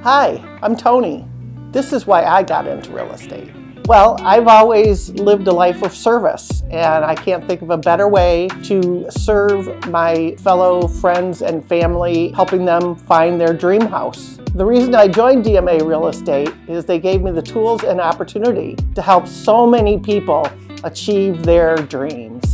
Hi, I'm Toni. This is why I got into real estate. Well, I've always lived a life of service, and I can't think of a better way to serve my fellow friends and family, helping them find their dream house. The reason I joined DMA Real Estate is they gave me the tools and opportunity to help so many people achieve their dreams.